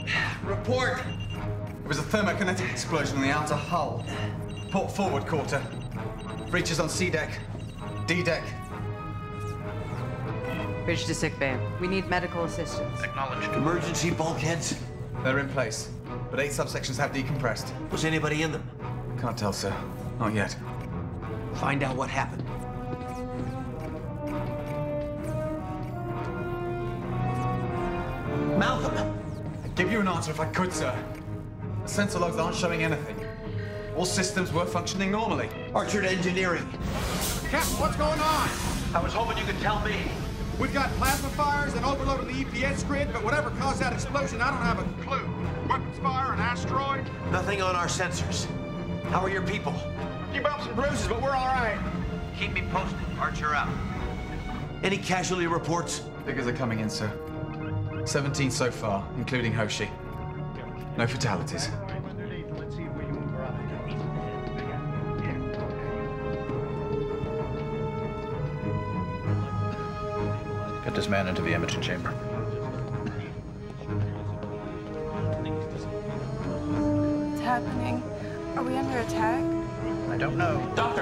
Report! It was a thermokinetic explosion on the outer hull. Port forward quarter. Breaches on C deck. D deck. Bridge to sickbay. We need medical assistance. Acknowledged. Emergency bulkheads? They're in place, but 8 subsections have decompressed. Was anybody in them? Can't tell, sir. Not yet. Find out what happened. Malcolm! I'd give you an answer if I could, sir. The sensor logs aren't showing anything. All systems were functioning normally. Archer to engineering. Captain, what's going on? I was hoping you could tell me. We've got plasma fires and overload on the EPS grid, but whatever caused that explosion, I don't have a clue. Weapons fire, an asteroid? Nothing on our sensors. How are your people? A few bumps and bruises, but we're all right. Keep me posted. Archer out. Any casualty reports? Figures are coming in, sir. 17 so far, including Hoshi. No fatalities. Get this man into the imaging chamber. What's happening? Are we under attack? I don't know. Doctor!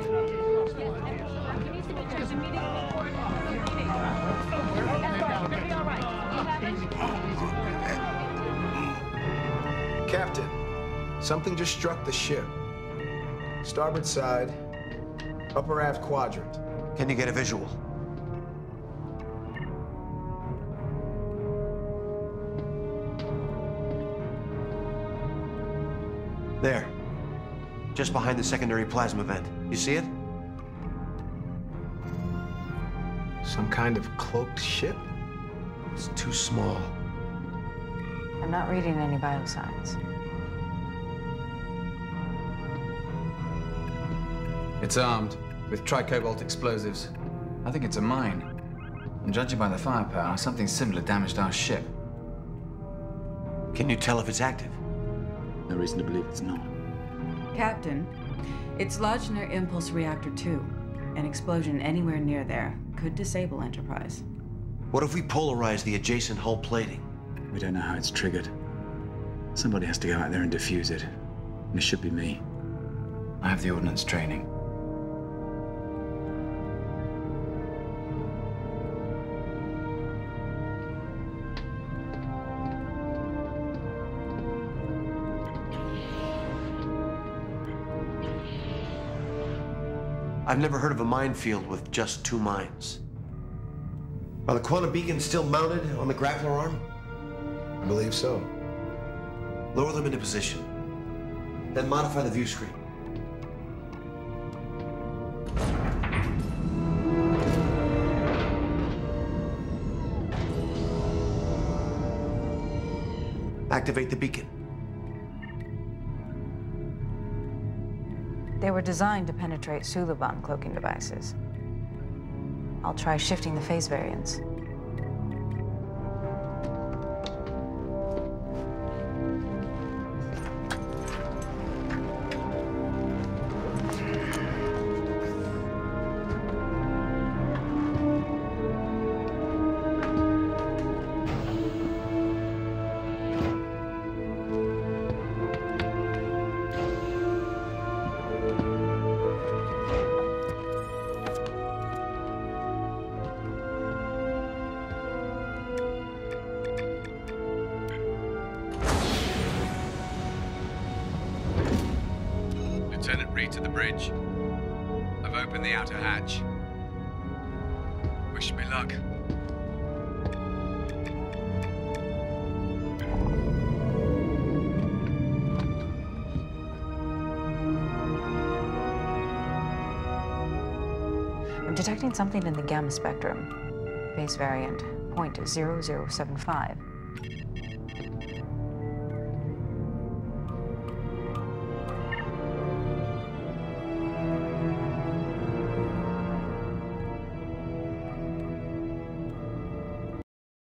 Captain, something just struck the ship. Starboard side, upper aft quadrant. Can you get a visual? There. Just behind the secondary plasma vent. You see it? Some kind of cloaked ship? It's too small. I'm not reading any biosigns. It's armed with tricobalt explosives. I think it's a mine. And judging by the firepower, something similar damaged our ship. Can you tell if it's active? No reason to believe it's not. Captain, it's lodged near Impulse Reactor 2. An explosion anywhere near there could disable Enterprise. What if we polarize the adjacent hull plating? We don't know how it's triggered. Somebody has to go out there and defuse it. And it should be me. I have the ordnance training. I've never heard of a minefield with just 2 mines. Are the quantum beacons still mounted on the grappler arm? I believe so. Lower them into position. Then modify the view screen. Activate the beacon. They were designed to penetrate Suliban cloaking devices. I'll try shifting the phase variance. Lieutenant Reed to the bridge. I've opened the outer hatch. Wish me luck. I'm detecting something in the gamma spectrum. Phase variant, .0075.